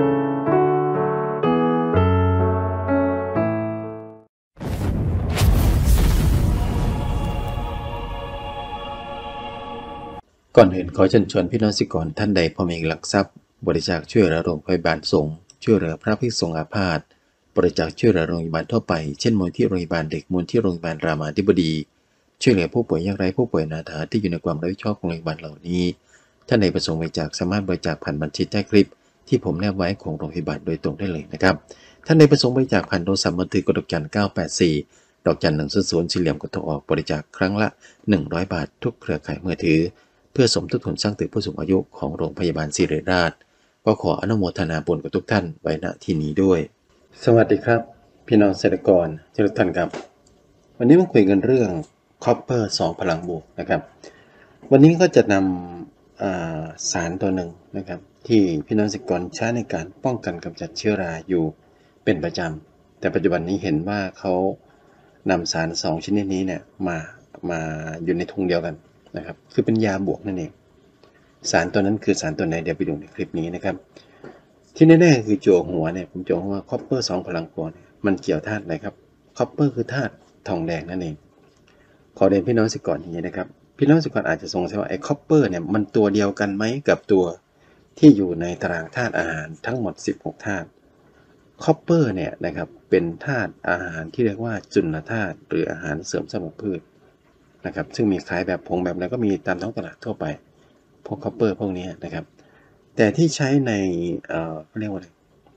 ก่อนอื่นขอเชิญชวนพี่น้องสิกรท่านใดพอมีหลักทรัพย์บริจาคช่วยเหลือโรงพยาบาลสงฆ์ช่วยเหลือพระภิกษุสงฆ์อาพาธบริจาคช่วยเหลือโรงพยาบาลทั่วไปเช่นมูลที่โรงพยาบาลเด็กมูลที่โรงพยาบาลรามาธิบดีช่วยเหลือผู้ป่วยยากไร้ผู้ป่วยอนาถาที่อยู่ในความรับผิดชอบของโรงพยาบาลเหล่านี้ท่านใดประสงค์บริจาคสามารถบริจาคผ่านบัญชีใต้คลิปที่ผมแนบไว้ของโรงพยาบาลโดยตรงได้เลยนะครับท่านใดประสงค์บริจาคผ่านโทรศัพท์มือถือกดดอกจัน984ดอกจัน100สี่เหลี่ยมกดโทรออกบริจาคครั้งละ100 บาททุกเครือข่ายมือถือเพื่อสมทบทุนสร้างตึกผู้สูงอายุของโรงพยาบาลศิริราชก็ขออนุโมทนาบุญกับทุกท่านไว้ณที่นี้ด้วยสวัสดีครับพี่น้องเกษตรกรทุกท่านครับวันนี้มาคุยกันเรื่องคอปเปอร์2พลังบวกนะครับวันนี้ก็จะนำสารตัวหนึ่งนะครับที่พี่น้องเกษตรกรใช้ในการป้องกันกำจัดเชื้อราอยู่เป็นประจำแต่ปัจจุบันนี้เห็นว่าเขานำสาร2ชนิดนี้เนี่ยมาอยู่ในถุงเดียวกันนะครับคือเป็นยาบวกนั่นเองสารตัวนั้นคือสารตัวไหนเดี๋ยวไปดูในคลิปนี้นะครับที่แน่ๆคือโจหัวเนี่ยผมโจว่าคอปเปอร์2พลังบวกเนี่ยมันเกี่ยวธาตุอะไรครับคอปเปอร์คือธาตุทองแดงนั่นเองขอเรียนพี่น้องสิก่อนอย่างนี้นะครับพี่น้องสิก่อนอาจจะสงสัยว่าไอ้คอปเปอร์เนี่ยมันตัวเดียวกันไหมกับตัวที่อยู่ในตารางธาตุอาหารทั้งหมด16ธาตุคอปเปอร์เนี่ยนะครับเป็นธาตุอาหารที่เรียกว่าจุลธาตุหรืออาหารเสริมสำหรับพืชนะครับซึ่งมีขายแบบผงแบบแล้วก็มีตามท้องตลาดทั่วไปพวกคอปเปอร์พวกนี้นะครับแต่ที่ใช้ในเขาเรียกว่าอะไร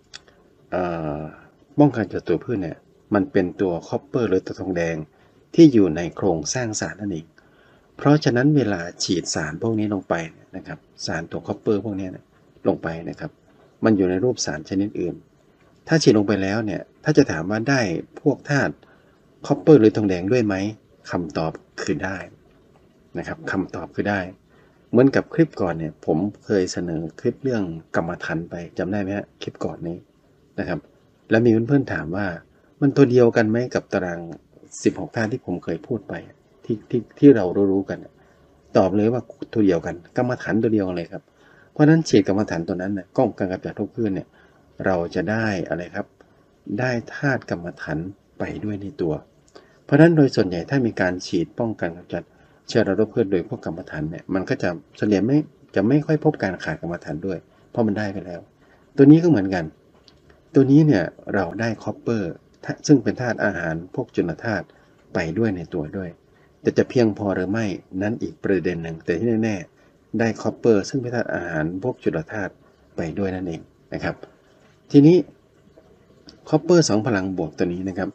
ป้องกันศัตรูพืชเนี่ยมันเป็นตัวคอปเปอร์หรือตัวทองแดงที่อยู่ในโครงสร้างสารนั่นเองเพราะฉะนั้นเวลาฉีดสารพวกนี้ลงไปนะครับสารตัวคอปเปอร์พวกนี้ลงไปนะครับมันอยู่ในรูปสารชนิดอื่นถ้าฉีดลงไปแล้วเนี่ยถ้าจะถามว่าได้พวกธาตุคอปเปอร์หรือทองแดงด้วยไหมคำตอบคือได้นะครับคำตอบคือได้เหมือนกับคลิปก่อนเนี่ยผมเคยเสนอคลิปเรื่องกรรมฐานไปจำได้ไหมฮะคลิปก่อนนี้นะครับแล้วมีเพื่อนๆถามว่ามันตัวเดียวกันไหมกับตาราง16ธาตุที่ผมเคยพูดไปที่เรารู้กันตอบเลยว่าตัวเดียวกันกรรมฐานตัวเดียวกันเลยครับเพราะนั้นฉีดกรรมฐานตัวนั้นเนี่ยก้องกันกำจัดทุกพืชเนี่ยเราจะได้อะไรครับได้ธาตุกรรมฐานไปด้วยในตัวเพราะนั้นโดยส่วนใหญ่ถ้ามีการฉีดป้องกันกำจัดเชื้อราโรคพืชโดยพวกกรรมฐานเนี่ยมันก็จะส่วนใหญ่ไม่ค่อยพบการขาดกรรมฐานด้วยเพราะมันได้ไปแล้วตัวนี้ก็เหมือนกันตัวนี้เนี่ยเราได้คอปเปอร์ซึ่งเป็นธาตุอาหารพวกจุลธาตุไปด้วยในตัวด้วยแต่จะเพียงพอหรือไม่นั้นอีกประเด็นหนึ่งแต่ที่แน่ๆได้คอปเปอร์ซึ่งเป็นธาตุอาหารพวกจุลธาตุไปด้วยนั่นเองนะครับทีนี้คอปเปอร์2พลังบวกตัวนี้นะครับ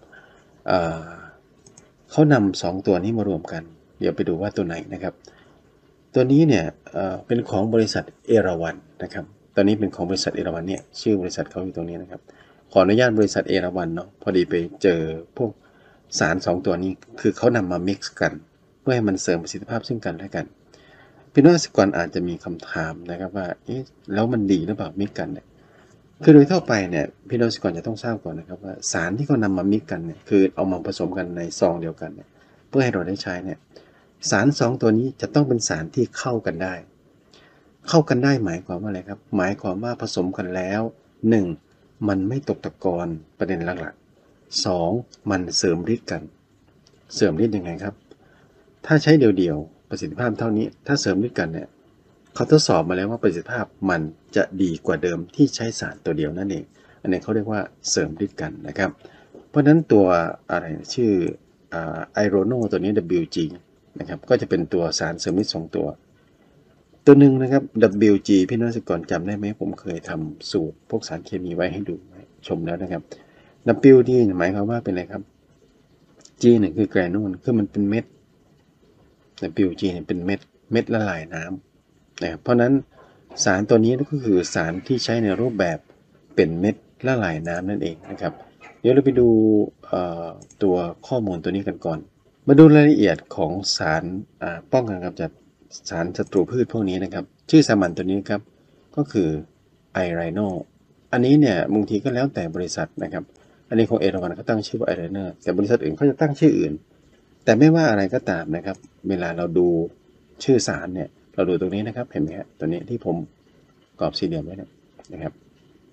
เขานำ2ตัวนี้มารวมกันเดี๋ยวไปดูว่าตัวไหนนะครับตัวนี้เนี่ยเป็นของบริษัทเอราวัณนะครับตอนนี้เป็นของบริษัทเอราวัณเนี่ยชื่อบริษัทเขาอยู่ตรงนี้นะครับขออนุญาตบริษัทเอราวัณเนาะพอดีไปเจอพวกสาร2ตัวนี้คือเขานำมา mix กันเพื่อให้มันเสริมประสิทธิภาพซึ่งกันและกันพี่น้องเกษตรกรอาจจะมีคำถามนะครับว่าแล้วมันดีหรือเปล่า mix กันเนี่ยคือโดยทั่วไปเนี่ยพี่น้องเกษตรกรจะต้องทราบก่อนนะครับว่าสารที่เขานำมา mix กันเนี่ยคือเอามาผสมกันในซองเดียวกันเนี่ยเพื่อให้เราได้ใช้เนี่ยสาร2ตัวนี้จะต้องเป็นสารที่เข้ากันได้หมายความว่าอะไรครับหมายความว่าผสมกันแล้ว1มันไม่ตกตะกอนประเด็นหลักๆ2มันเสริมฤทธิ์กันเสริมฤทธิ์ยังไงครับถ้าใช้เดี่ยวๆประสิทธิภาพเท่านี้ถ้าเสริมฤทธิ์กันเนี่ยเขาทดสอบมาแล้วว่าประสิทธิภาพมันจะดีกว่าเดิมที่ใช้สารตัวเดียวนั่นเองอันนี้เขาเรียกว่าเสริมฤทธิ์กันนะครับเพราะฉะนั้นตัวอะไรชื่อไอโรโนตัวนี้ WG นะครับก็จะเป็นตัวสารเสริมฤทธิ์2ตัวหนึ่งนะครับ WG พี่น้องเกษตรกรจำได้ไหมผมเคยทำสูตรพวกสารเคมีไว้ให้ดูชมแล้วนะครับ WG หมายความว่าเป็นอะไรครับ G เนี่ยคือแกรนูลคือมันเป็นเม็ด WG เนี่ยเป็นเม็ดละลายน้ำนะครับเพราะนั้นสารตัวนี้ก็คือสารที่ใช้ในรูปแบบเป็นเม็ดละลายน้ำนั่นเองนะครับเดี๋ยวเราไปดูตัวข้อมูลตัวนี้กันก่อนมาดูรายละเอียดของสารป้องกันกำจัดสารศัตรูพืชพวกนี้นะครับชื่อสามัญตัวนี้ครับก็คือไอไรโนอันนี้เนี่ยบางทีก็แล้วแต่บริษัทนะครับอันนี้ของเอราวัณเขาตั้งชื่อว่าไอไรเนอร์แต่บริษัทอื่นเขาจะตั้งชื่ออื่นแต่ไม่ว่าอะไรก็ตามนะครับเวลาเราดูชื่อสารเนี่ยเราดูตรงนี้นะครับเห็นไหมฮะตัวนี้ที่ผมกรอบสี่เหลี่ยมไว้นะครับ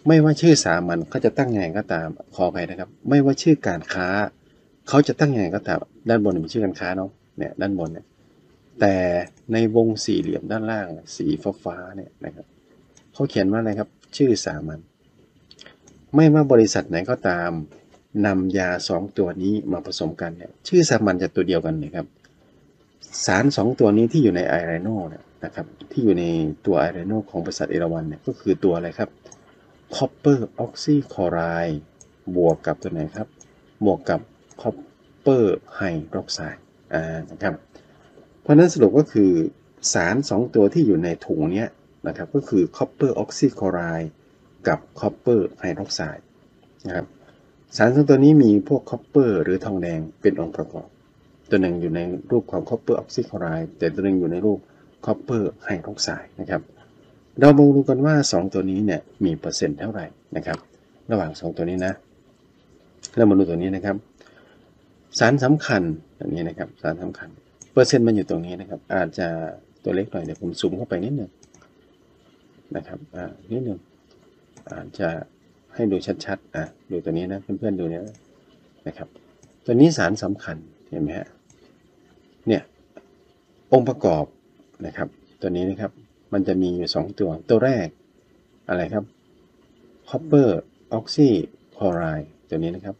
ไม่ว่าชื่อสามัญเขาจะตั้งยังไงก็ตามขออภัยนะครับไม่ว่าชื่อการค้าเขาจะตั้งยังไงก็ตามด้านบนเป็นชื่อการค้าเนาะเนี่ยด้านบนเนี่ยแต่ในวงสี่เหลี่ยมด้านล่างสีฟ้าเนี่ยนะครับเขาเขียนว่าอะไรครับชื่อสามัญไม่ว่าบริษัทไหนก็ตามนำยา2ตัวนี้มาผสมกันเนี่ยชื่อสามัญจะตัวเดียวกันเลยครับสาร2ตัวนี้ที่อยู่ในไอไรโนนะครับที่อยู่ในตัวไอไรโนของบริษัทเอราวัณเนี่ยก็คือตัวอะไรครับcopper oxychloride บวกกับตัวไหนครับบวกกับ copper hydroxide นะครับเพราะนั้นสรุปก็คือสาร2ตัวที่อยู่ในถุงนี้นะครับก็คือ copper oxychloride กับ copper hydroxide นะครับสาร2ตัวนี้มีพวก copper หรือทองแดงเป็นองค์ประกอบตัวหนึ่งอยู่ในรูปของ copper oxychloride แต่ตัวหนึ่งอยู่ในรูป copper hydroxide นะครับเรามาดูกันว่า2ตัวนี้เนี่ยมีเปอร์เซ็นต์เท่าไหร่นะครับระหว่าง2ตัวนี้นะแล้วมาดูตัวนี้นะครับสารสำคัญตัวนี้นะครับสารสำคัญเปอร์เซ็นต์มันอยู่ตรงนี้นะครับอาจจะตัวเล็กหน่อยเดี๋ยวผมซูมเข้าไปนิดนึงนะครับนิดนึงอาจจะให้ดูชัดๆดูตัวนี้นะเพื่อนๆดูเนี่ยนะครับตัวนี้สารสำคัญเห็นไหมฮะเนี่ยองค์ประกอบนะครับตัวนี้นะครับมันจะมีอยู่2ตัวแรกอะไรครับ copper oxychloride ตัวนี้นะครับ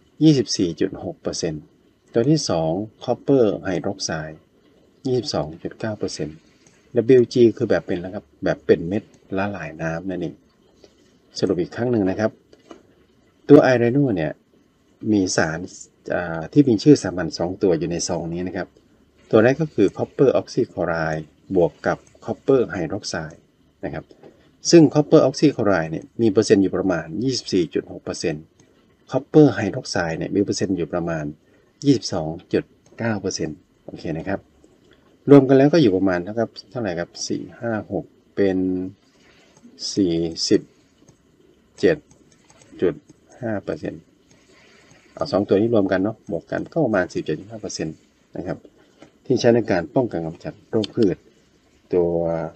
24.6% ตัวที่2 copper hydroxide 22.9% WG คือแบบเป็นแล้วครับแบบเป็นเม็ดละลายน้ำนั่นเองสรุปอีกครั้งหนึ่งนะครับตัวไอไรโนเนี่ยมีสารที่มีชื่อสามัญ2ตัวอยู่ในซองนี้นะครับตัวแรกก็คือ copper oxychloride บวกกับ copper hydroxide นะครับซึ่ง copper oxychloride เนี่ยมีเปอร์เซ็นต์อยู่ประมาณ 24.6% copper hydroxide เนี่ยมีเปอร์เซ็นต์อยู่ประมาณ 22.9% โอเคนะครับรวมกันแล้วก็อยู่ประมาณเท่าไหร่ครับ4 5 6เป็น 47.5% เอา2ตัวนี้รวมกันเนาะบวกกันก็ประมาณ 17.5% นะครับที่ใช้ในการป้องกันกำจัดโรคพืชตัว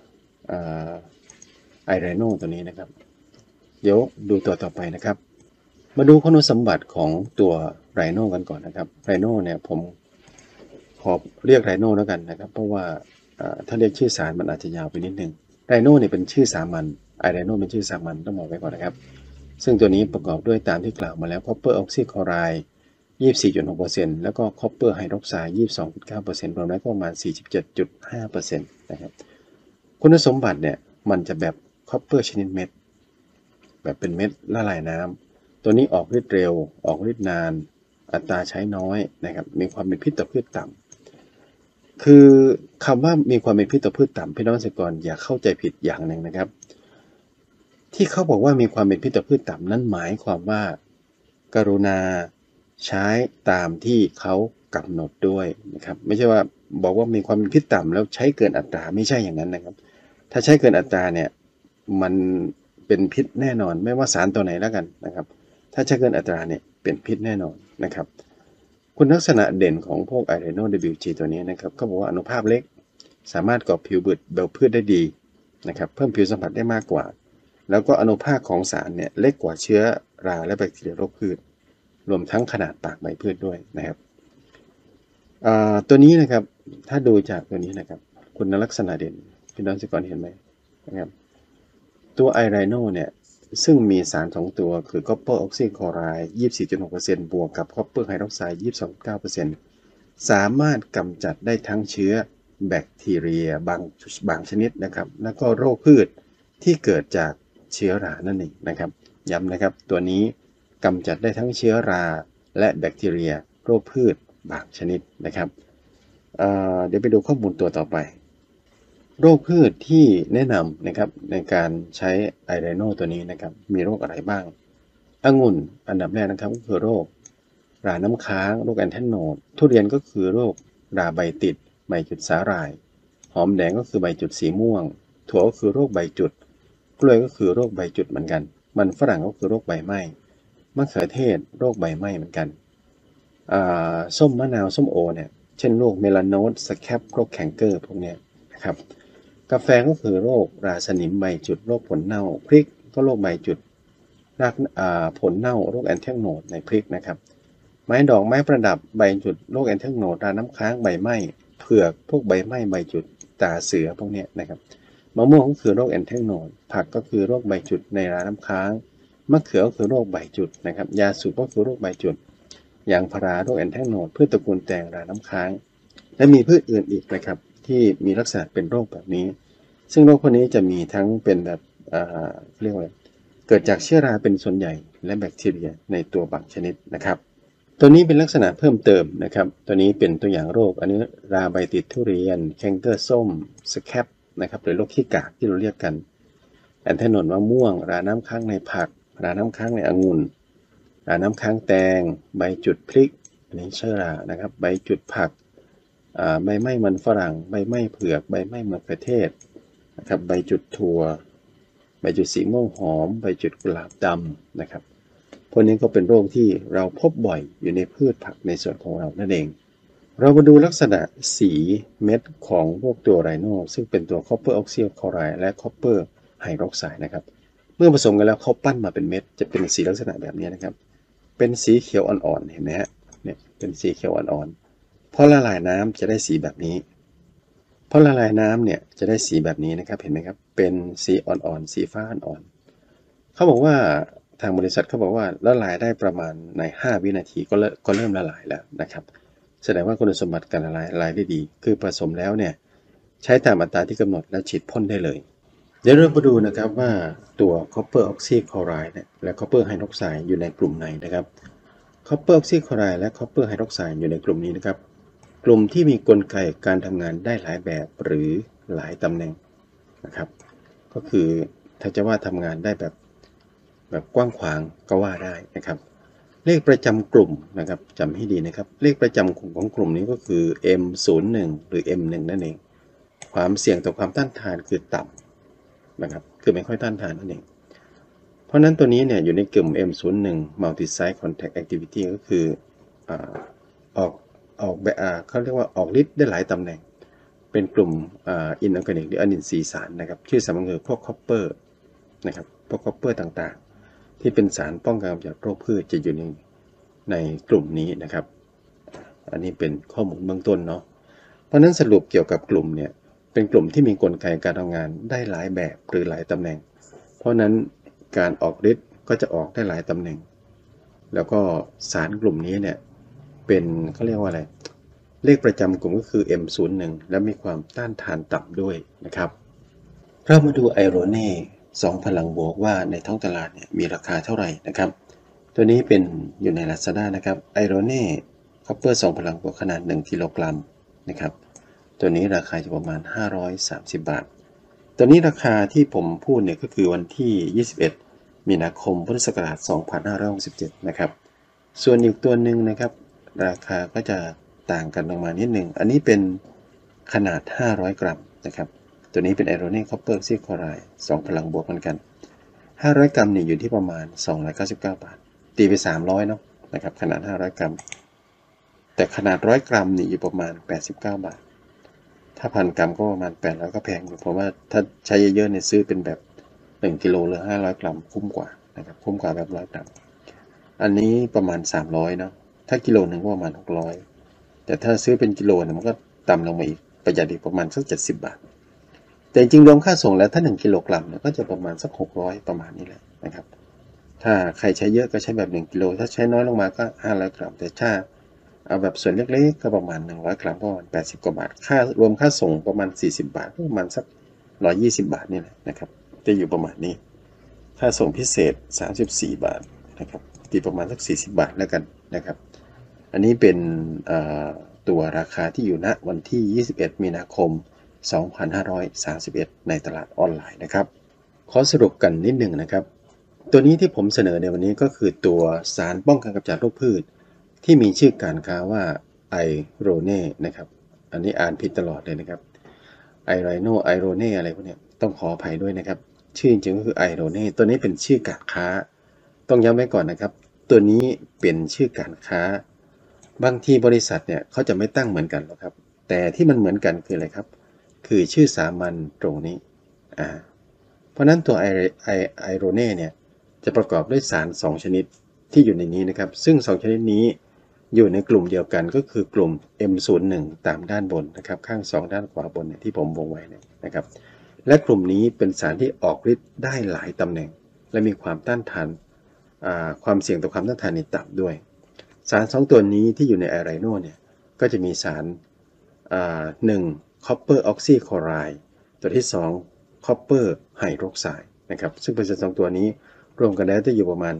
ไอไรโนตัวนี้นะครับเดี๋ยวดูตัวต่อไปนะครับมาดูคุณสมบัติของตัวไรโนกันก่อนนะครับไรโนเนี่ยผมขอเรียกไรโนแล้วกันนะครับเพราะว่าถ้าเรียกชื่อสารมันอาจจะยาวไปนิดนึงไรโนเนี่ยเป็นชื่อสามัญไอไรโนเป็นชื่อสามัญต้องบอกไว้ก่อนนะครับซึ่งตัวนี้ประกอบด้วยตามที่กล่าวมาแล้ว copper oxychloride 24.6% แล้วก็ copper hydroxide 22.9% รวมแล้วก็ประมาณ 47.5% นะครับคุณสมบัติเนี่ยมันจะแบบ copper ชนิดเม็ดแบบเป็นเม็ดละลายน้ำตัวนี้ออกฤทธิ์เร็วออกฤทธิ์นานอัตราใช้น้อยนะครับมีความเป็นพิษต่อพืชต่ำคือคำว่ามีความเป็นพิษต่อพืชต่ำพี่น้องเกษตรกรอย่าเข้าใจผิดอย่างหนึ่งนะครับที่เขาบอกว่ามีความเป็นพิษต่อพืชต่ำนั้นหมายความว่ากรุณาใช้ตามที่เขากำหนดด้วยนะครับไม่ใช่ว่าบอกว่ามีความเป็นพิษต่ำแล้วใช้เกินอัตราไม่ใช่อย่างนั้นนะครับถ้าใช้เกินอัตราเนี่ยมันเป็นพิษแน่นอนไม่ว่าสารตัวไหนแล้วกันนะครับถ้าใช้เกินอัตราเนี่ยเป็นพิษแน่นอนนะครับคุณลักษณะเด่นของพวกไอเรโน WG ตัวนี้นะครับเขาบอกว่าอนุภาพเล็กสามารถก่อผิวเบลพืชได้ดีนะครับเพิ่มผิวสัมผัสได้มากกว่าแล้วก็อนุภาคของสารเนี่ยเล็กกว่าเชื้อราและแบคทีเรียโรคพืชรวมทั้งขนาดปากใบพืชด้วยนะครับตัวนี้นะครับถ้าดูจากตัวนี้นะครับคุณลักษณะเด่นพี่น้องเกษตรกรเห็นไหมนะครับตัวไอไรโนเนี่ยซึ่งมีสาร2ตัวคือ copper oxychloride 24.6% บวกกับ copper hydroxide 22.9% สามารถกำจัดได้ทั้งเชื้อแบคทีเรียบางชนิดนะครับแล้วก็โรคพืชที่เกิดจากเชื้อรานั่นเองนะครับย้ำนะครับตัวนี้กำจัดได้ทั้งเชื้อราและแบคทีเรียโรคพืชบางชนิดนะครับเดี๋ยวไปดูข้อมูลตัวต่อไปโรคพืชที่แนะนำนะครับในการใช้ไอไรโนตัวนี้นะครับมีโรคอะไรบ้างองุ่นอันดับแรกนะครับก็คือโรคราน้ำค้างโรคแอนเทนโนดทุเรียนก็คือโรคราใบติดใบจุดสาหร่ายหอมแดงก็คือใบจุดสีม่วงถั่วก็คือโรคใบจุดกล้วยก็คือโรคใบจุดเหมือนกันมันฝรั่งก็คือโรคใบไหม้มะเขือเทศโรคใบไหม้เหมือนกันส้มมะนาวส้มโอเนี่ยเช่นโรคเมลานอสสแคปโรคแคนเกอร์พวกนี้นะครับกาแฟก็คือโรคราสนิมใบจุดโรคผลเน่าพริกก็โรคใบจุดรากผลเน่าโรคแอนเทลโนดในพริกนะครับไม้ดอกไม้ประดับใบจุดโรคแอนเทลโนดราน้ำค้างใบไหม้เผือกพวกใบไหม้ใบจุดตาเสือพวกนี้นะครับมะม่วงก็คือโรคแอนเทลโนดผักก็คือโรคใบจุดในราน้ำค้างมะเขือก็คือโรคใบจุดนะครับยาสูบก็คือโรคใบจุดยางพาราโรคแอนเทลโนดพืชตระกูลแตงราน้ำค้างและมีพืชอื่นอีกนะครับที่มีลักษณะเป็นโรคแบบนี้ซึ่งโรคพวกนี้จะมีทั้งเป็นแบบเรียกว่าเกิดจากเชื้อราเป็นส่วนใหญ่และแบคทีเรียในตัวบางชนิดนะครับตัวนี้เป็นลักษณะเพิ่มเติมนะครับตัวนี้เป็นตัวอย่างโรคอันนี้ราใบติดทุเรียนแคนเกอร์ส้มสแคปนะครับหรือโรคขี้กากที่เราเรียกกันแอนเทนอนมะม่วงราน้ำค้างในผักราน้ำค้างในองุ่นราน้ำค้างแตงใบจุดพริกอันนี้เชื้อรานะครับใบจุดผักใบไม้มันฝรั่งใบไม้เผือกใบไม้มะเขือเทศนะครับใบจุดถั่วใบจุดสีม่วงหอมใบจุดกุหลาบดำนะครับพวกนี้ก็เป็นโรคที่เราพบบ่อยอยู่ในพืชผักในส่วนของเรานั่นเองเรามาดูลักษณะสีเม็ดของพวกตัวไรโนซึ่งเป็นตัวคอปเปอร์ออกซิคลอไรด์และคอปเปอร์ไฮดรอกไซด์นะครับเมื่อผสมกันแล้วเขาปั้นมาเป็นเม็ดจะเป็นสีลักษณะแบบนี้นะครับเป็นสีเขียวอ่อนๆเห็นไหมฮะเนี่ยเป็นสีเขียวอ่อนๆพอละลายน้ำจะได้สีแบบนี้พอละลายน้ำเนี่ยจะได้สีแบบนี้นะครับเห็นไหมครับเป็นสีอ่อนๆสีฟ้าอ่อนๆเขาบอกว่าทางบริษัทเขาบอกว่าละลายได้ประมาณใน5วินาทีก็เริ่มละลายแล้วนะครับแสดงว่าคุณสมบัติการละลายได้ดีคือผสมแล้วเนี่ยใช้ตามอัตราที่กำหนดแล้วฉีดพ่นได้เลยเดี๋ยวเรามาดูนะครับว่าตัว Copper Oxychloride เนี่ยและ Copper Hydroxide อยู่ในกลุ่มไหนนะครับ Copper Oxychloride และ Copper Hydroxide อยู่ในกลุ่มนี้นะครับกลุ่มที่มีกลไกการทำงานได้หลายแบบหรือหลายตำแหน่งนะครับก็คือถ้าจะว่าทำงานได้แบบกว้างขวางก็ว่าได้นะครับเลขประจำกลุ่มนะครับจำให้ดีนะครับเลขประจำของกลุ่มนี้ก็คือ M01 หรือ M1 นั่นเองความเสี่ยงต่อความต้านทานคือต่ำนะครับคือไม่ค่อยต้านทานนั่นเองเพราะนั้นตัวนี้เนี่ยอยู่ในกลุ่ม M01 Multi-Site Contact Activity ก็คือออกแบบเขาเรียกว่าออกฤทธิ์ได้หลายตำแหน่งเป็นกลุ่มอินออร์แกนิกหรืออนินทรีย์สารนะครับชื่อสามัญคือพวกคอปเปอร์นะครับพวกคอปเปอร์ต่างๆที่เป็นสารป้องกันกำจัดโรคพืชจะอยู่ในกลุ่มนี้นะครับอันนี้เป็นข้อมูลเบื้องต้นเนาะเพราะนั้นสรุปเกี่ยวกับกลุ่มเนี่ยเป็นกลุ่มที่มีกลไกการทำงานได้หลายแบบหรือหลายตำแหน่งเพราะนั้นการออกฤทธิ์ก็จะออกได้หลายตำแหน่งแล้วก็สารกลุ่มนี้เนี่ยเป็นเขาเรียกว่าอะไรเลขประจำกลุ่มก็คือ M01 และมีความต้านทานต่ำด้วยนะครับเรามาดูไอโรเน่2พลังบวกว่าในท้องตลาดเนี่ยมีราคาเท่าไหร่นะครับตัวนี้เป็นอยู่ใน Lazada นะครับไอโรเน่คอปเปอร์2พลังบวกขนาด1กิโลกรัมนะครับตัวนี้ราคาจะประมาณ530 บาทตัวนี้ราคาที่ผมพูดเนี่ยก็คือวันที่21มีนาคมพุทธศักราช2567นะครับส่วนอีกตัวหนึ่งนะครับราคาก็จะต่างกันลงมานิดหนึ่งอันนี้เป็นขนาด500 กรัมนะครับตัวนี้เป็นไอโรเน่คอปเปอร์ซิคลอไรด์2พลังบวกเหมือนกัน500 กรัมเนี่ยอยู่ที่ประมาณ299 บาทตีไป300เนาะนะครับขนาด500 กรัมแต่ขนาด100 กรัมนี่อยู่ประมาณ89 บาทถ้า1,000 กรัมก็ประมาณ800ก็แพงอยู่เพราะว่าถ้าใช้เยอะๆเนี่ยซื้อเป็นแบบ1กิโลหรือ500 กรัมคุ้มกว่านะครับคุ้มกว่าแบบ100 กรัมอันนี้ประมาณ300เนาะถ้ากิโลหนึ่งก็ประมาณ600แต่ถ้าซื้อเป็นกิโลเนี่ยมันก็ต่ำลงมาอีกประหยัดอีกประมาณสัก70 บาทแต่จริงรวมค่าส่งแล้วถ้า1กิโลกรัมเนี่ยก็จะประมาณสัก600ประมาณนี้แหละนะครับถ้าใครใช้เยอะก็ใช้แบบ1กิโลถ้าใช้น้อยลงมาก็500 กรัมแต่ถ้าเอาแบบส่วนเล็กๆก็ประมาณ100 กรัมก็ประมาณ80 กว่าบาทค่ารวมค่าส่งประมาณ40 บาทก็ประมาณสัก120 บาทนี่แหละนะครับจะอยู่ประมาณนี้ค่าส่งพิเศษ34 บาทนะครับตีประมาณสัก40 บาทแล้วกันนะครับอันนี้เป็นตัวราคาที่อยู่ณวันที่21มีนาคม2531ในตลาดออนไลน์นะครับขอสรุปกันนิดหนึ่งนะครับตัวนี้ที่ผมเสนอในวันนี้ก็คือตัวสารป้องกันกำจัดโรคพืชที่มีชื่อการค้าว่าไอโรเน่นะครับอันนี้อ่านผิดตลอดเลยนะครับไอไรโนไอโรเน่อะไรพวกนี้ต้องขออภัยด้วยนะครับชื่อจริงๆก็คือไอโรเน่ตัวนี้เป็นชื่อการค้าต้องย้ำไว้ก่อนนะครับตัวนี้เป็นชื่อการค้าบางทีบริษัทเนี่ยเขาจะไม่ตั้งเหมือนกันหรอกครับแต่ที่มันเหมือนกันคืออะไรครับคือชื่อสามัญตรงนี้เพราะนั้นตัวไอโรเน่เนี่ยจะประกอบด้วยสาร2ชนิดที่อยู่ในนี้นะครับซึ่ง2ชนิดนี้อยู่ในกลุ่มเดียวกันก็คือกลุ่ม M01 ตามด้านบนนะครับข้าง2ด้านขวาบนที่ผมวงไว้นะครับและกลุ่มนี้เป็นสารที่ออกฤทธิ์ได้หลายตำแหน่งและมีความต้านทานความเสี่ยงต่อความต้านทานในตับด้วยสาร2ตัวนี้ที่อยู่ในไอไรโนเนี่ยก็จะมีสาร1 copper oxychloride ตัวที่2 copper hydroxide นะครับซึ่งเป็นสาร2ตัวนี้รวมกันแล้วจะอยู่ประมาณ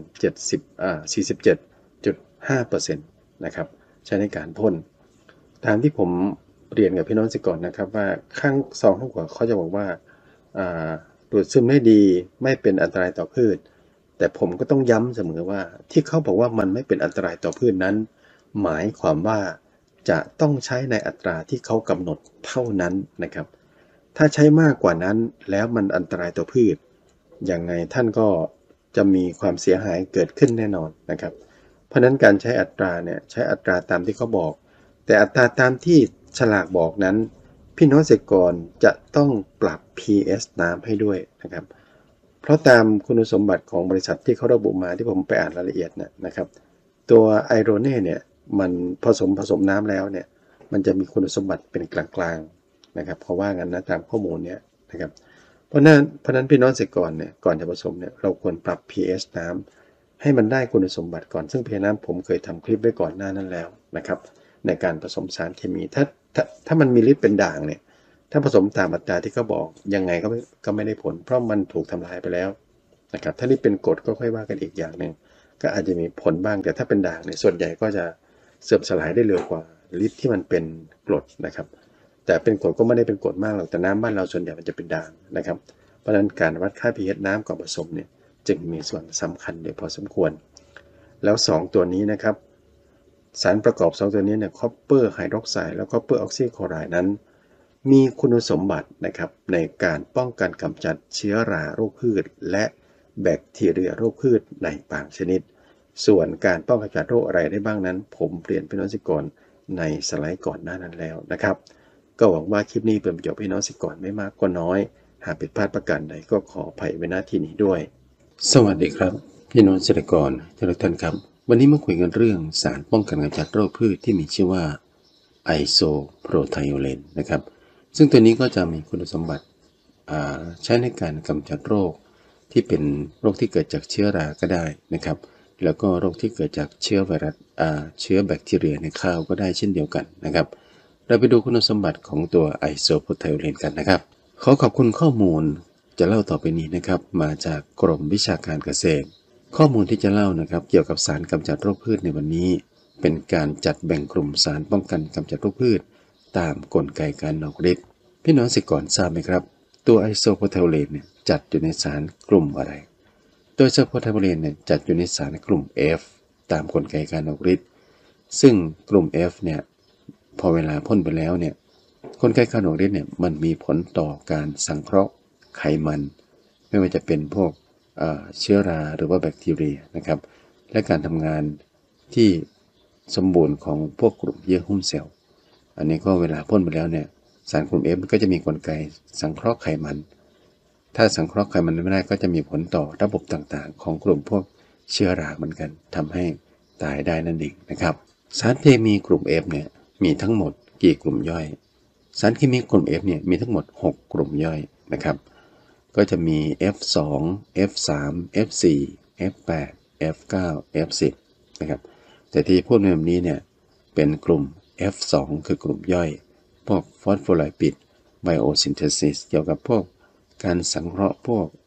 47.5% นะครับใช้ในการพ่นตามที่ผมเรียนกับพี่น้องสิก่อนนะครับว่าข้างซองข้างขวาเขาจะบอกว่าดูดซึมได้ดีไม่เป็นอันตรายต่อพืชแต่ผมก็ต้องย้ำเสมอว่าที่เขาบอกว่ามันไม่เป็นอันตรายต่อพืชนั้นหมายความว่าจะต้องใช้ในอัตราที่เขากำหนดเท่านั้นนะครับถ้าใช้มากกว่านั้นแล้วมันอันตรายต่อพืชยังไงท่านก็จะมีความเสียหายเกิดขึ้นแน่นอนนะครับเพราะนั้นการใช้อัตราเนี่ยใช้อัตราตามที่เขาบอกแต่อัตราตามที่ฉลากบอกนั้นพี่น้องเกษตรกรจะต้องปรับ pH น้ำให้ด้วยนะครับเพราะตามคุณสมบัติของบริษัทที่เขาระบุมาที่ผมไปอ่านรายละเอียดนะครับตัวไอโรเน่เนี่ยมันผสมน้ำแล้วเนี่ยมันจะมีคุณสมบัติเป็นกลางๆนะครับเพราะว่างั้นนะตามข้อมูลเนี่ยนะครับเพราะนั้นพี่น้องเกษตรกรเนี่ยก่อนจะผสมเนี่ยเราควรปรับ pH น้ำให้มันได้คุณสมบัติก่อนซึ่ง pH น้ำผมเคยทำคลิปไว้ก่อนหน้านั้นแล้วนะครับในการผสมสารเคมีถ้ามันมีฤทธิ์เป็นด่างเนี่ยถ้าผสมตามอัตราที่เขาบอกยังไงก็ไม่ได้ผลเพราะมันถูกทำลายไปแล้วนะครับถ้านี่เป็นกรดก็ค่อยว่ากันอีกอย่างหนึ่งก็อาจจะมีผลบ้างแต่ถ้าเป็นด่างเนี่ยส่วนใหญ่ก็จะเสื่อมสลายได้เร็วกว่าฤทธิ์ที่มันเป็นกรดนะครับแต่เป็นกรดก็ไม่ได้เป็นกรดมากหรอกแต่น้ำบ้านเราส่วนใหญ่มันจะเป็นด่างนะครับเพราะฉะนั้นการวัดค่า pH น้ำก่อนผสมเนี่ยจึงมีส่วนสำคัญโดยพอสมควรแล้ว2ตัวนี้นะครับสารประกอบ2ตัวนี้เนี่ย copper hydroxide แล้ว copper oxychloride นั้นมีคุณสมบัตินะครับในการป้องกันกำจัดเชื้อราโรคพืชและแบคทีเรียโรคพืชในบางชนิดส่วนการป้องกันกำจัดโรคอะไรได้บ้างนั้นผมเรียนพี่น้องเกษตรกรในสไลด์ก่อนหน้านั้นแล้วนะครับก็หวังว่าคลิปนี้เป็นประโยชน์พี่น้องเกษตรกรไม่มากก็น้อยหากผิดพลาดประการใดก็ขออภัยไว้ณที่นี้ด้วยสวัสดีครับพี่น้องเกษตรกรทุกท่านครับวันนี้มาคุยกันเรื่องสารป้องกันกำจัดโรคพืชที่มีชื่อว่าไอโซโปรไทโอเลนนะครับซึ่งตัวนี้ก็จะมีคุณสมบัติใช้ในการกำจัดโรคที่เป็นโรคที่เกิดจากเชื้อราก็ได้นะครับแล้วก็โรคที่เกิดจากเชื้อไวรัสเชื้อแบคทีเรียในข้าวก็ได้เช่นเดียวกันนะครับเราไปดูคุณสมบัติของตัวไอโซโปรไทโอเลนกันนะครับขอขอบคุณข้อมูลจะเล่าต่อไปนี้นะครับมาจากกรมวิชาการเกษตรข้อมูลที่จะเล่านะครับเกี่ยวกับสารกำจัดโรคพืชในวันนี้เป็นการจัดแบ่งกลุ่มสารป้องกันกำจัดโรคพืชตามกลไกการออกฤทธิ์พี่น้องเกษตรกรทราบไหมครับตัวไอโซโปรไทโอเลนเนี่ยจัดอยู่ในสารกลุ่มอะไรโดยไอโซโปรไทโอเลนเนี่ยจัดอยู่ในสารกลุ่ม F ตามกลไกการออกฤทธิ์ซึ่งกลุ่ม F เนี่ยพอเวลาพ่นไปแล้วเนี่ยกลไกการออกฤทธิ์เนี่ยมันมีผลต่อการสังเคราะห์ไขมันไม่ว่าจะเป็นพวกเชื้อราหรือว่าแบคทีเรียนะครับและการทำงานที่สมบูรณ์ของพวกกลุ่มเยื่อหุ้มเซลล์อันนี้ก็เวลาพ่นไปแล้วเนี่ยสารกลุ่ม F ก็จะมีกลไกสังเคราะห์ไขมันถ้าสังเคราะห์ไขมันไม่ได้ก็จะมีผลต่อระบบต่างๆของกลุ่มพวกเชื้อราเหมือนกันทำให้ตายได้นั่นเองนะครับสารเคมีกลุ่ม F เนี่ยมีทั้งหมดกี่กลุ่มย่อยสารเคมีกลุ่ม F เนี่ยมีทั้งหมด6กลุ่มย่อยนะครับก็จะมี F2 F3 F4 F8 F9 F10 นะครับแต่ที่พูดในแบบนี้เนี่ยเป็นกลุ่ม F2 คือกลุ่มย่อยพวกฟอสโฟไลปิดไบโอซินเทซิสเกี่ยวกับพวกการสังเคราะห์พวก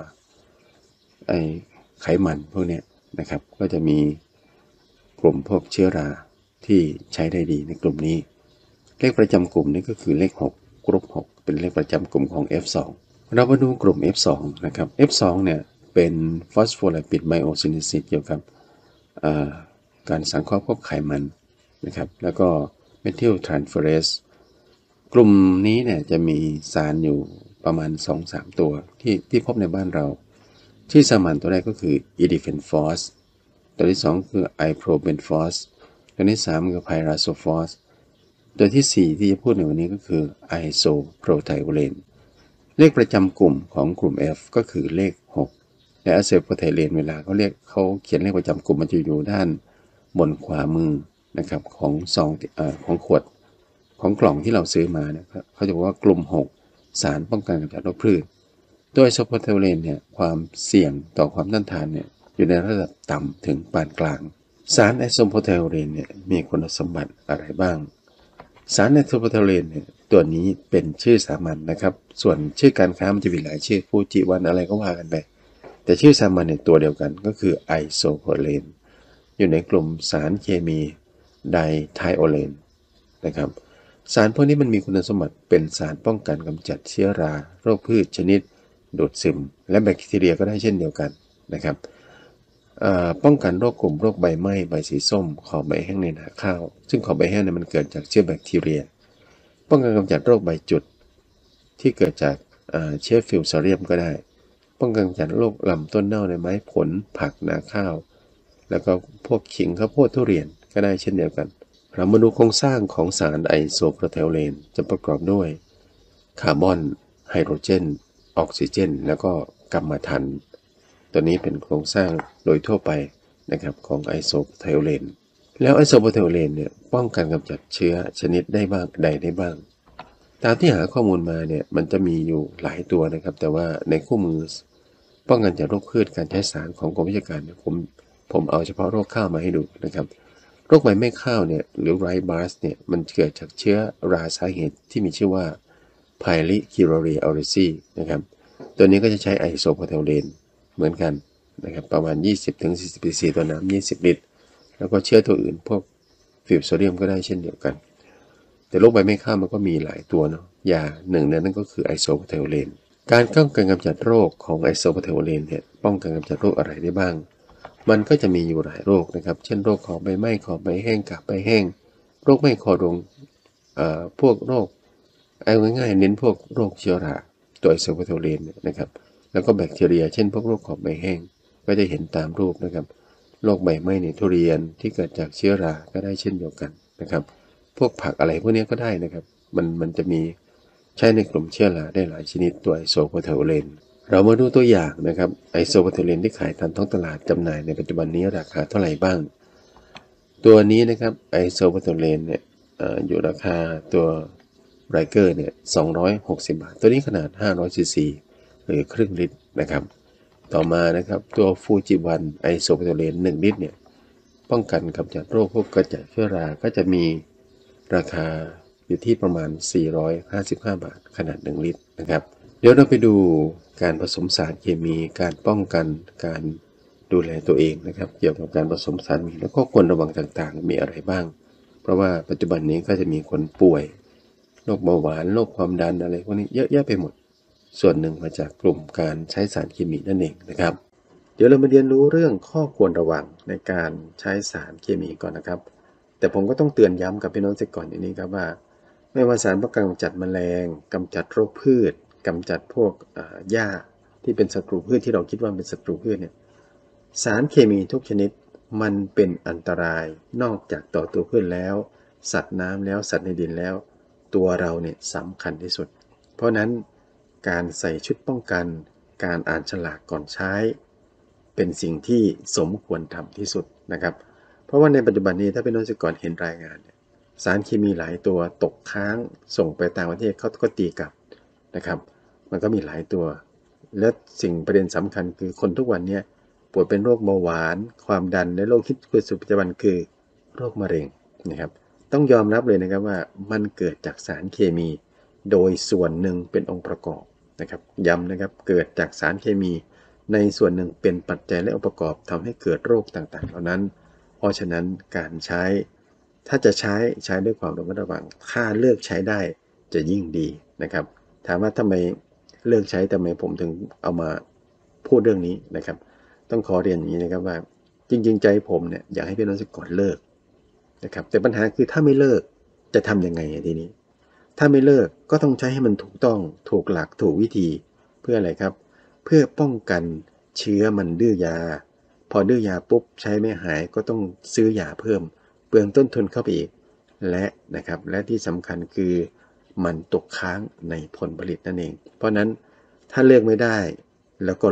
ไขมันพวกนี้นะครับก็จะมีกลุ่มพวกเชื้อราที่ใช้ได้ดีในกลุ่มนี้เลขประจำกลุ่มนี้ก็คือเลข6กรุ๊ป6เป็นเลขประจำกลุ่มของ F2 เรามาดูกลุ่ม F2 นะครับ F2 เนี่ยเป็นฟอสโฟไลปิดไบโอซินเทซิสเกี่ยวกับการสังเคราะห์พวกไขมันนะครับแล้วก็เมทิลทรานสเฟอเรสกลุ่มนี้เนี่ยจะมีสารอยู่ประมาณ 2-3 ตัวที่พบในบ้านเราที่สามัญตัวแรกก็คืออีดิเฟนฟอสตัวที่2คือไอโพรเบนฟอสตัวที่3คือไพราโซฟอสตัวที่4ที่จะพูดในวันนี้ก็คือไอโซโปรไทโอเลนเลขประจำกลุ่มของกลุ่ม F ก็คือเลข6 และอะเซโพไทเลนเวลาเขาเขียนเลขประจำกลุ่มมันจะอยู่ด้านบนขวามือนะครับของซองของขวดของกล่องที่เราซื้อมาเนี่ยเขาจะบอกว่ากลุ่ม 6 สารป้องกันกำจัดโรคพืชโดยอะเซโพไทเลนเนี่ยความเสี่ยงต่อความต้านทานเนี่ยอยู่ในระดับต่ำถึงปานกลางสารอะเซโพไทเลนเนี่ยมีคุณสมบัติอะไรบ้างสารอะเซโพไทเลนเนี่ยตัวนี้เป็นชื่อสามัญนะครับส่วนชื่อการค้ามันจะมีหลายชื่อฟูจิวันอะไรก็ว่ากันไปแต่ชื่อสามัญในตัวเดียวกันก็คือไอโซโพเลนอยู่ในกลุ่มสารเคมีไดไทโอเลนนะครับสารพวกนี้มันมีคุณสมบัติเป็นสารป้องกันกำจัดเชื้อราโรคพืชชนิดดูดซึมและแบคทีเรียก็ได้เช่นเดียวกันนะครับป้องกันโรคกลุ่มโรคใบไหม้ใบสีส้มขอบใบแห้งในนาข้าวซึ่งขอบใบแห้งเนี่ยมันเกิดจากเชื้อแบคทีเรียป้องกันกำจัดโรคใบจุดที่เกิดจากเชื้อฟิวซาเรียมก็ได้ป้องกันกำจัดโรคลำต้นเน่าในไม้ผลผักนาข้าวแล้วก็พวกขิงข้าวโพดทุเรียนก็ได้เช่นเดียวกันเรามาดูโครงสร้างของสารไอโซโพไทเลนจะประกอบด้วยคาร์บอนไฮโดรเจนออกซิเจนแล้วก็กัมมันถันตัวนี้เป็นโครงสร้างโดยทั่วไปนะครับของไอโซโพไทเลนแล้วไอโซโพไทเลนเนี่ยป้องกันกำจัดเชื้อชนิดได้บ้างใดได้บ้างตามที่หาข้อมูลมาเนี่ยมันจะมีอยู่หลายตัวนะครับแต่ว่าในคู่มือป้องกันจากโรคพืชการใช้สารของกรมวิชาการผมเอาเฉพาะโรคข้าวมาให้ดูนะครับโรคใบไหม้ข้าวเนี่ยหรือไรบาสเนี่ยมันเกิดจากเชื้อราสาเหตุที่มีชื่อว่าไพลิคิโรเรียออริซีนะครับตัวนี้ก็จะใช้ไอโซโพไทเลนเหมือนกันนะครับประมาณ 20-40 cc ต่อน้ำ20 ลิตรแล้วก็เชื้อตัวอื่นพวกฟิวโซเดียมก็ได้เช่นเดียวกันแต่โรคใบไหม้ข้าวมันก็มีหลายตัวเนาะยาหนึ่งในนั้นก็คือไอโซโพไทเลนการป้องกันกำจัดโรคของไอโซโพไทเลนเนี่ยป้องกันกำจัดโรคอะไรได้บ้างมันก็จะมีอยู่หลายโรคนะครับเช่นโรคขอบใบไหม้ขอบใบแห้งกาบใบแห้งโรคไหม้คอดวงพวกโรคเอาง่ายๆเน้นพวกโรคเชื้อราตัวไอโซโพไทเลนนะครับแล้วก็แบคทีเรียเช่นพวกโรคขอบใบแห้งก็จะเห็นตามรูปนะครับโรคใบไหม้ในทุเรียนที่เกิดจากเชื้อราก็ได้เช่นเดียวกันนะครับพวกผักอะไรพวกนี้ก็ได้นะครับมันจะมีใช้ในกลุ่มเชื้อราได้หลายชนิดตัวไอโซโพไทเลนเรามาดูตัวอย่างนะครับไอโซโพไทเลนที่ขายตามท้องตลาดจำหน่ายในปัจจุบันนี้ราคาเท่าไหร่บ้างตัวนี้นะครับไอโซโพไทเลนเนี่ยอยู่ราคาตัวไรเกอร์เนี่ย260 บาทตัวนี้ขนาด500 ซีซีหรือครึ่งลิตรนะครับต่อมานะครับตัวฟูจิวันไอโซโพไทเลน1 ลิตรเนี่ยป้องกันกำจัดโรคพวกกระจัดเชื้อราก็จะมีราคาอยู่ที่ประมาณ455 บาทขนาด1 ลิตรนะครับเดี๋ยวเราไปดูการผสมสารเคมีการป้องกันการดูแลตัวเองนะครับเกี่ยวกับการผสมสารเคมีแล้วก็ควรระวังต่างๆมีอะไรบ้างเพราะว่าปัจจุบันนี้ก็จะมีคนป่วยโรคเบาหวานโรคความดันอะไรพวกนี้เยอะแยะไปหมดส่วนหนึ่งมาจากกลุ่มการใช้สารเคมีนั่นเองนะครับเดี๋ยวเรามาเรียนรู้เรื่องข้อควรระวังในการใช้สารเคมีก่อนนะครับแต่ผมก็ต้องเตือนย้ำกับพี่น้องเสียก่อนอย่างนี้ครับว่าไม่ว่าสารป้องกันกำจัดแมลงกำจัดโรคพืชกำจัดพวกหญ้าที่เป็นศัตรูพืชที่เราคิดว่าเป็นศัตรูพืชเนี่ยสารเคมีทุกชนิดมันเป็นอันตรายนอกจากต่อตัวพืชแล้วสัตว์น้ำแล้วสัตว์ในดินแล้วตัวเราเนี่ยสำคัญที่สุดเพราะนั้นการใส่ชุดป้องกันการอ่านฉลากก่อนใช้เป็นสิ่งที่สมควรทำที่สุดนะครับเพราะว่าในปัจจุบันนี้ถ้าเป็นนักศึกษาเห็นรายงานสารเคมีหลายตัวตกค้างส่งไปต่างประเทศเขาก็ตีกลับนะครับมันก็มีหลายตัวและสิ่งประเด็นสำคัญคือคนทุกวันนี้ป่วยเป็นโรคเบาหวานความดันและโรคที่เกิดสุดปัจจุบันคือโรคมะเร็งนะครับต้องยอมรับเลยนะครับว่ามันเกิดจากสารเคมีโดยส่วนหนึ่งเป็นองค์ประกอบนะครับย้ำนะครับเกิดจากสารเคมีในส่วนหนึ่งเป็นปัจจัยและองค์ประกอบทำให้เกิดโรคต่างๆเหล่านั้นเพราะฉะนั้นการใช้ถ้าจะใช้ด้วยความระมัดระวังถ้าเลือกใช้ได้จะยิ่งดีนะครับถามว่าทำไมเลือกใช้ทำไมผมถึงเอามาพูดเรื่องนี้นะครับต้องขอเรียนอย่างนี้นะครับว่าจริงๆใจผมเนี่ยอยากให้พี่น้องก่อนเลิกนะครับแต่ปัญหาคือถ้าไม่เลิกจะทำยังไงทีนี้ถ้าไม่เลิกก็ต้องใช้ให้มันถูกต้องถูกหลักถูกวิธีเพื่ออะไรครับเพื่อป้องกันเชื้อมันดื้อยาพอดื้อยาปุ๊บใช้ไม่หายก็ต้องซื้อยาเพิ่มเปลืองต้นทุนเข้าไปอีกและนะครับและที่สำคัญคือมันตกค้างในผลผลิตนั่นเองเพราะนั้นถ้าเลิกไม่ได้แล้วก็ลด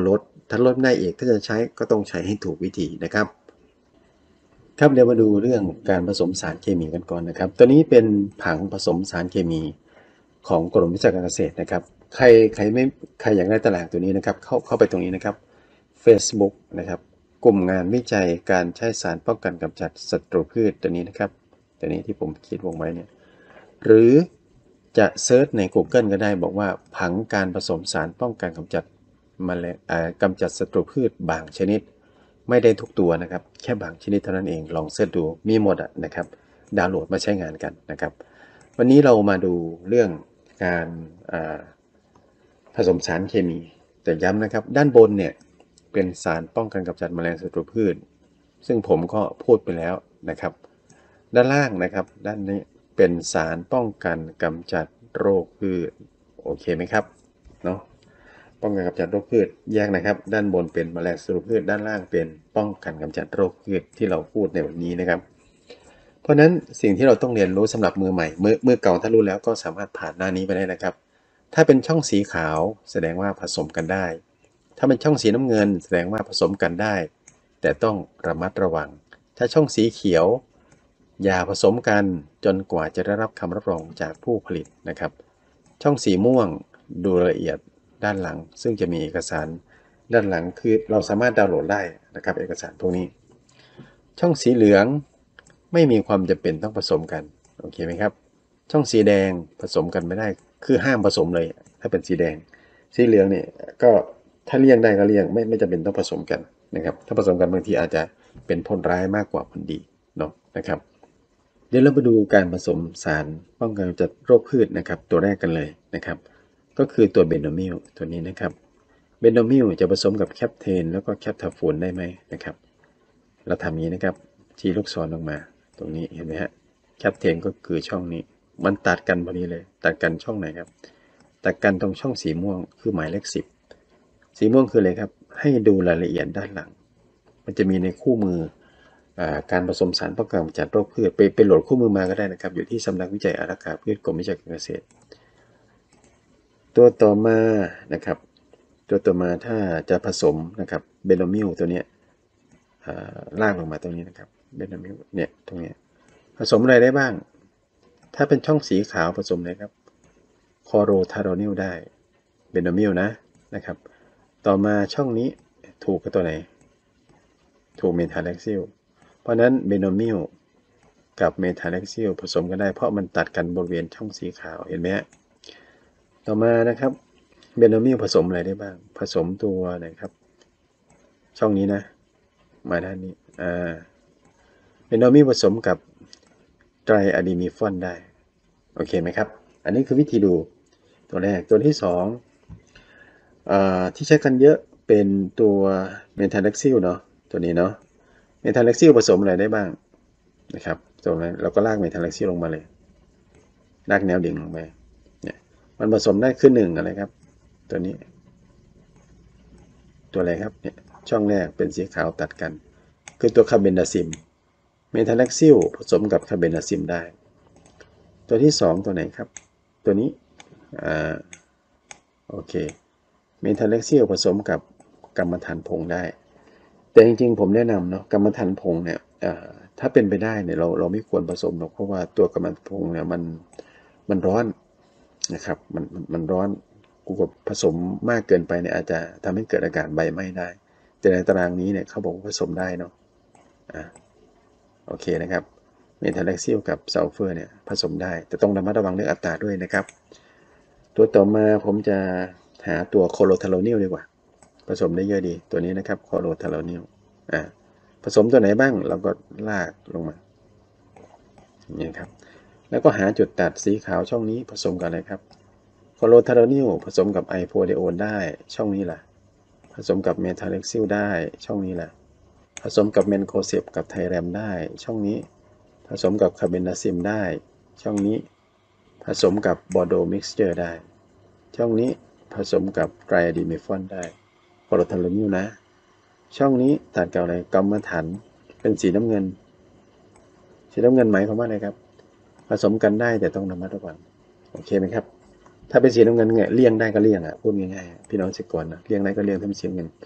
ถ้าลดไม่ได้อีกถ้าจะใช้ก็ต้องใช้ให้ถูกวิธีนะครับครับเดี๋ยวมาดูเรื่องการผสมสารเคมีกันก่อนนะครับตัวนี้เป็นผังผสมสารเคมีของกรมวิชาการเกษตรนะครับใครอยากได้ตารางตัวนี้นะครับเข้าไปตรงนี้นะครับ Facebook นะครับกลุ่มงานวิจัยการใช้สารป้องกันกำจัดศัตรูพืชตัวนี้นะครับตัวนี้ที่ผมคิดวงไว้เนี่ยหรือจะเซิร์ชใน Google ก็ได้บอกว่าผังการผสมสารป้องกันกำจัดกำจัดศัตรูพืชบางชนิดไม่ได้ทุกตัวนะครับแค่บางชนิดเท่านั้นเองลองเสิร์ชดูมีหมดนะครับดาวน์โหลดมาใช้งานกันนะครับวันนี้เรามาดูเรื่องการผสมสารเคมีแต่ย้ำนะครับด้านบนเนี่ยเป็นสารป้องกันกำจัดแมลงศัตรูพืชซึ่งผมก็พูดไปแล้วนะครับด้านล่างนะครับด้านนี้เป็นสารป้องกันกำจัดโรคพืชโอเคไหมครับเนาะป้องกันกำจัดโรคพืชแยกนะครับด้านบนเป็นแมลงศัตรูพืชด้านล่างเป็นป้องกันกำจัดโรคพืชที่เราพูดในวันนี้นะครับเพราะฉะนั้นสิ่งที่เราต้องเรียนรู้สำหรับมือใหม่มือเก่าถ้ารู้แล้วก็สามารถผ่านหน้านี้ไปได้นะครับถ้าเป็นช่องสีขาวแสดงว่าผสมกันได้ถ้าเป็นช่องสีน้ำเงินแสดงว่าผสมกันได้แต่ต้องระมัดระวังถ้าช่องสีเขียวอย่าผสมกันจนกว่าจะได้รับคำรับรองจากผู้ผลิตนะครับช่องสีม่วงดูละเอียดด้านหลังซึ่งจะมีเอกสารด้านหลังคือเราสามารถดาวน์โหลดได้นะครับเอกสารพวกนี้ช่องสีเหลืองไม่มีความจำเป็นต้องผสมกันโอเคไหมครับช่องสีแดงผสมกันไม่ได้คือห้ามผสมเลยถ้าเป็นสีแดงสีเหลืองเนี่ยก็ถ้าเลี่ยงได้ก็เลี่ยงไม่จำเป็นต้องผสมกันนะครับถ้าผสมกันบางทีอาจจะเป็นผลร้ายมากกว่าผลดีเนาะนะครับเดี๋ยวเรามาดูการผสมสารป้องกันกำจัดโรคพืชนะครับตัวแรกกันเลยนะครับก็คือตัวเบนโนมิลตัวนี้นะครับเบนโนมิลจะผสมกับแคปเทนแล้วก็แคปทาฟูนได้ไหมนะครับเราทำนี้นะครับชี้ลูกศรลงมาตรงนี้เห็นไหมฮะแคปเทนก็คือช่องนี้มันตัดกันพอดีเลยตัดกันช่องไหนครับตัดกันตรงช่องสีม่วงคือหมายเลข10สีม่วงคืออะไรครับให้ดูรายละเอียดด้านหลังมันจะมีในคู่มือการผสมสารป้องกันกำจัดโรคพืชไปโหลดคู่มือมาก็ได้นะครับอยู่ที่สำนักวิจัยอารักขาพืชกรมวิชาการเกษตรตัวต่อมานะครับตัวต่อมาถ้าจะผสมนะครับเบนโนมิลตัวนี้ลากลงมาตรงนี้นะครับเบนโนมิลเนี่ยตรงนี้ผสมอะไรได้บ้างถ้าเป็นช่องสีขาวผสมอะไรครับคอโรทาโรนิลได้เบนโนมิลนะครับต่อมาช่องนี้ถูกกับตัวไหนถูกเมทาเล็กซิลเพราะนั้นเบนโนมิลกับเมทาเล็กซิลผสมกันได้เพราะมันตัดกันบริเวณช่องสีขาวเห็นไหมฮะต่อมานะครับเบนโนมิลผสมอะไรได้บ้างผสมตัวไหนครับช่องนี้นะมาด้านนี้เบนโนมิลผสมกับไตรอะดีมีฟอนได้โอเคไหมครับอันนี้คือวิธีดูตัวแรกตัวที่2ที่ใช้กันเยอะเป็นตัวเมทาเล็กซิลเนาะตัวนี้เนาะเมทาเล็กซิลผสมอะไรได้บ้างนะครับตรงนั้นเราก็ลากเมทาเล็กซิลลงมาเลยลากแนวดิ่งลงไปเนี่ยมันผสมได้คือ1อะไรครับตัวนี้ตัวอะไรครับเนี่ยช่องแรกเป็นสีขาวตัดกันคือตัวคาร์เบนดาซิมเมทาเล็กซิลผสมกับคาร์เบนดาซิมได้ตัวที่2ตัวไหนครับตัวนี้โอเคเมทาเล็กซิลผสมกับกรรมฐานผงได้แต่จริงๆผมแนะนำเนาะกรรมฐานผงเนี่ยถ้าเป็นไปได้เนี่ยเราไม่ควรผสมหรอกเพราะว่าตัวกรรมฐานผงเนี่ยมันร้อนนะครับมันร้อนกูกับผสมมากเกินไปเนี่ยอาจจะทำให้เกิดอาการใบไหม้ได้แต่ในตารางนี้เนี่ยเขาบอกว่าผสมได้เนาะโอเคนะครับเมทาเล็กซิลกับซัลเฟอร์เนี่ยผสมได้แต่ต้องระมัดระวังเรื่องอัตราด้วยนะครับตัวต่อมาผมจะหาตัวโคโลทาโลนิลดีกว่าผสมได้เยอะดีตัวนี้นะครับโคโลทาโลนิลผสมตัวไหนบ้างเราก็ลากลงมานี่ครับแล้วก็หาจุดตัดสีขาวช่องนี้ผสมกันเลยครับโคโลทาโลนิลผสมกับไอโพเดโอนได้ช่องนี้ล่ะผสมกับเมทาเล็กซิลได้ช่องนี้ล่ะผสมกับเมนโคเซปกับไทแรมได้ช่องนี้ผสมกับคาร์เบนดาซิมได้ช่องนี้ผสมกับบอร์โดมิกซ์เจอร์ได้ช่องนี้ผสมกับไตรอะดีเมฟอนได้โคโลทาโลนิลนะช่องนี้ตัดกับอะไรกรรมฐานเป็นสีน้ำเงินหมายความว่าอะไรครับผสมกันได้แต่ต้องระมัดระวังโอเคไหมครับถ้าเป็นสีน้ำเงินเนี่ยเลี่ยงได้ก็เลี่ยงพูดง่ายๆพี่น้องเกษตรกรนะเลี่ยงได้ก็เลี่ยงถ้าเป็นสีน้ำเงิน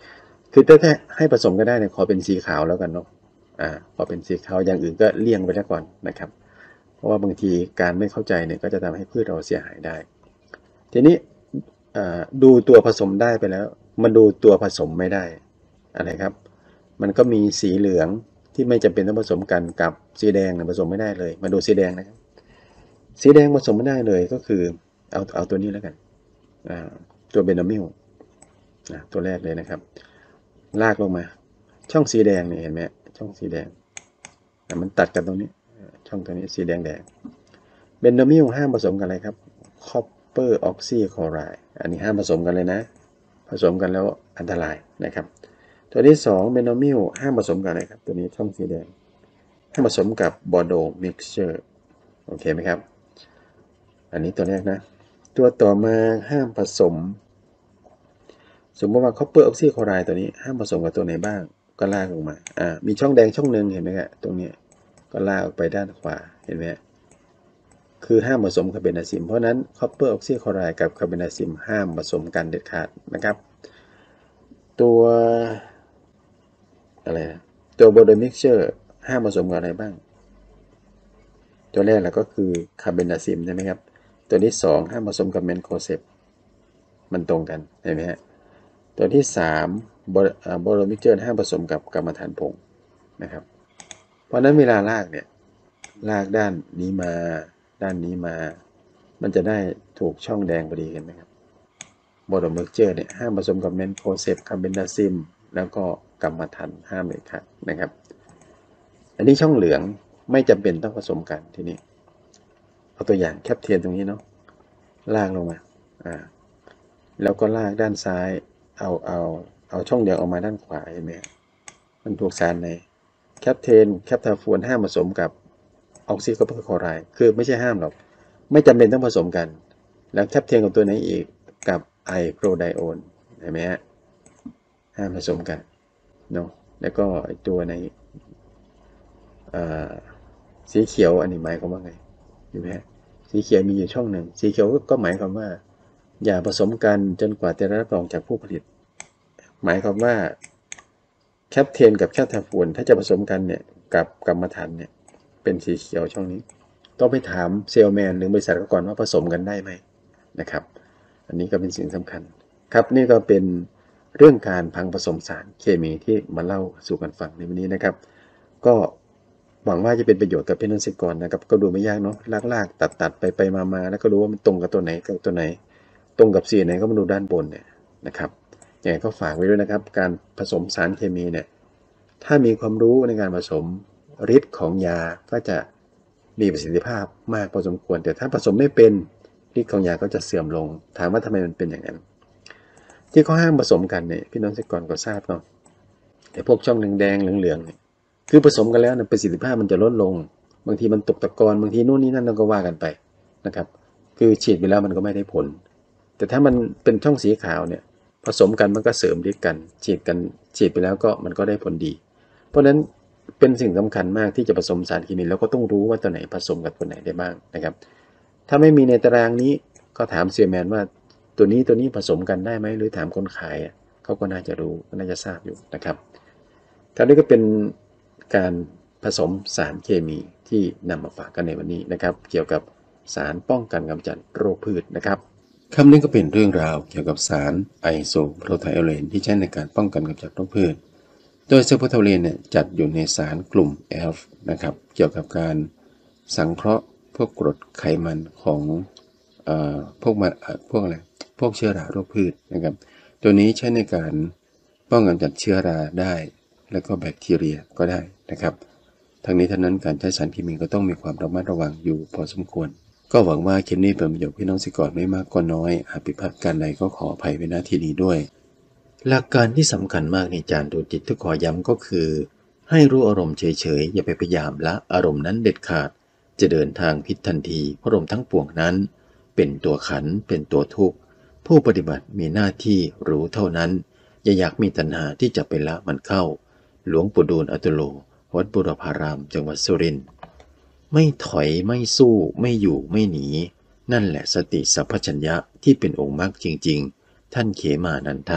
คือถ้าให้ผสมก็ได้เนี่ยขอเป็นสีขาวแล้วกันเนาะพอเป็นสีขาวอย่างอื่นก็เลี่ยงไปแล้วก่อนนะครับเพราะว่าบางทีการไม่เข้าใจเนี่ยก็จะทำให้พืชเราเสียหายได้ทีนี้ดูตัวผสมได้ไปแล้วมาดูตัวผสมไม่ได้อะไรครับมันก็มีสีเหลืองที่ไม่จำเป็นต้องผสมกันกับสีแดงเนี่ยผสมไม่ได้เลยมาดูสีแดงนะครับสีแดงผสมไม่ได้เลยก็คือเอาตัวนี้แล้วกันตัวเบนโนมิลตัวแรกเลยนะครับลากลงมาช่องสีแดงเนี่ยเห็นไหมช่องสีแดงมันตัดกันตรงนี้ช่องตรงนี้สีแดงเบนโนมิลห้ามผสมกันอะไรครับคอปเปอร์ออกซิคลอไรด์อันนี้ห้ามผสมกันเลยนะผสมกันแล้วอันตรายนะครับตัวที่2เบนโนมิลห้ามผสมกันอะไรครับตัวนี้ช่องสีแดงห้ามผสมกับบอร์โดมิกซ์เจอร์โอเคไหมครับอันนี้ตัวแรกนะตัวต่อมาห้ามผสมสมมติว่าคอปเปอร์ออกซิคลอไรด์ตัวนี้ห้ามผสมกับตัวไหนบ้างก็ลากลงมามีช่องแดงช่องหนึ่งเห็นไหมครับตรงนี้ก็ลากออกไปด้านขวาเห็นไหมคือห้ามผสมคาร์เบนาซิมเพราะนั้นคอปเปอร์ออกซิคลอไรด์กับคาร์เบนาซิมห้ามผสมกันเด็ดขาดนะครับตัวอะไรนะตัวโบโดมิกเจอร์ห้ามผสมกับอะไรบ้างตัวแรกก็คือคาร์เบนาซิมใช่ไหมครับตัวที่2ห้ามผสมกับแมนโคเซปมันตรงกันเห็นไหมฮะตัวที่3โบโดมิกเจอร์ห้ามผสมกับกรรมฐานผงนะครับเพราะนั้นเวลาลากเนี่ยลากด้านนี้มาด้านนี้มามันจะได้ถูกช่องแดงพอดีกันไหมครับโบโดมิกเจอร์เนี่ยห้ามผสมกับแมนโคเซปคาร์เบนาซิมแล้วก็กรรมฐานห้ามเลยครับนะครับอันนี้ช่องเหลืองไม่จำเป็นต้องผสมกันทีนี้เอาตัวอย่างแคปเทียนตรงนี้เนาะลากลงมาแล้วก็ลากด้านซ้ายเอาช่องเดียวออกมาด้านขวาเห็นไหมมันถูกสารในแคปทาฟูนห้ามผสมกับออกซิคอปเปอร์คลอไรด์คือไม่ใช่ห้ามหรอกไม่จำเป็นต้องผสมกันแล้วแคปเทนกับตัวไหนอีกกับไอโปรไดโอนเห็นไหมฮะห้ามผสมกันเนาะแล้วก็ตัวในสีเขียวอันนี้หมายความว่าไงเห็นไหมฮะสีเขียวมีอยู่ช่องหนึ่งสีเขียวก็หมายความว่าอย่าผสมกันจนกว่าจะได้รับรองจากผู้ผลิตหมายความว่าแคปเทนกับแคปทาฟูนถ้าจะผสมกันเนี่ยกับกรรมฐานเนี่ยเป็นสีเขียวช่องนี้ต้องไปถามเซลแมนหรือบริษัทก่อนว่าผสมกันได้ไหมนะครับอันนี้ก็เป็นสิ่งสำคัญครับนี่ก็เป็นเรื่องการพังผสมสารเคมีที่มาเล่าสู่กันฟังในวันนี้นะครับก็หวังว่าจะเป็นประโยชน์กับพี่น้องเกษตรกรนะครับก็ดูไม่ยากเนาะลากตัดไปมาแล้วก็รู้ว่ามันตรงกับตัวไหนกับตัวไหนตรงกับสีไหนก็มาดูด้านบนเนี่ยนะครับอย่างไรก็ฝากไว้ด้วยนะครับการผสมสารเคมีเนี่ยถ้ามีความรู้ในการผสมฤทธิ์ของยาก็จะมีประสิทธิภาพมากพอสมควรแต่ถ้าผสมไม่เป็นฤทธิ์ของยาก็จะเสื่อมลงถามว่าทำไมมันเป็นอย่างนั้นที่เขาห้ามผสมกันเนี่ยพี่น้องเกษตรกรก็ทราบเนาะแต่พวกช่องแดงเหลืองๆเนี่ยคือผสมกันแล้วประสิทธิภาพมันจะลดลงบางทีมันตกตะกอนบางทีนู่นนี่นั่นเราก็ว่ากันไปนะครับคือฉีดไปแล้วมันก็ไม่ได้ผลแต่ถ้ามันเป็นช่องสีขาวเนี่ยผสมกันมันก็เสริมฤทธิ์กันฉีดไปแล้วก็มันก็ได้ผลดีเพราะฉะนั้นเป็นสิ่งสำคัญมากที่จะผสมสารเคมีแล้วก็ต้องรู้ว่าตัวไหนผสมกับตัวไหนได้บ้างนะครับถ้าไม่มีในตารางนี้ก็ถามเซียแมนว่าตัวนี้ผสมกันได้ไหมหรือถามคนขายเขาก็น่าจะรู้น่าจะทราบอยู่นะครับครับนี่ก็เป็นการผสมสารเคมีที่นำมาฝากกันในวันนี้นะครับเกี่ยวกับสารป้องกันกำจัดโรคพืชนะครับคำนี้ก็เป็นเรื่องราวเกี่ยวกับสารไอโซโพรไทโอเลนที่ใช้ในการป้องกันกำจัดโรคพืชโดยไซโพรไทโอเลนเนี่ยจัดอยู่ในสารกลุ่ม F นะครับเกี่ยวกับการสังเคราะห์พวกกรดไขมันของพวกอะไรพวกเชื้อราโรคพืชนะครับตัวนี้ใช้ในการป้องกันกำจัดเชื้อราได้และก็แบคทีเรียก็ได้นะครับทั้งนี้ทั้งนั้นการใช้สารเคมีก็ต้องมีความระมัดระวังอยู่พอสมควรก็หวังว่าคลิปนี้เป็นประโยชน์พี่น้องเกษตรกรไม่มากก็น้อยหากผิดพลาดการใดก็ขออภัยไว้ณที่นี้ด้วยหลักการที่สำคัญมากในจานดูจิตที่ขอย้ำก็คือให้รู้อารมณ์เฉยๆอย่าไปพยายามละอารมณ์นั้นเด็ดขาดจะเดินทางผิดทันทีเพราะอารมณ์ทั้งปวงนั้นเป็นตัวขันเป็นตัวทุกข์ผู้ปฏิบัติมีหน้าที่รู้เท่านั้นอย่าอยากมีตัณหาที่จะไปละมันเข้าหลวงปู่ดูลย์อัตโลวัดบุรพารามจังหวัดสุรินทร์ไม่ถอยไม่สู้ไม่อยู่ไม่หนีนั่นแหละสติสัพพัญญะที่เป็นองค์มรรคจริงๆท่านเขมานันทะ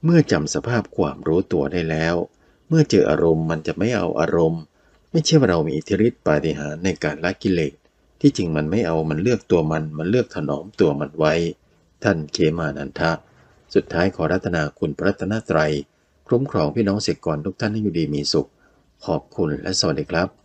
เมื่อจำสภาพความรู้ตัวได้แล้วเมื่อเจออารมณ์มันจะไม่เอาอารมณ์ไม่ใช่ว่าเรามีอิทธิฤทธิปาฏิหาริย์ในการละกิเลสที่จริงมันไม่เอามันเลือกตัวมันเลือกถนอมตัวมันไว้ท่านเขมานันทะสุดท้ายขอรัตนาคุณพระรัตนตรัยคุ้มครองพี่น้องเสกกรทุกท่านให้อยู่ดีมีสุขขอบคุณและสวัสดีครับ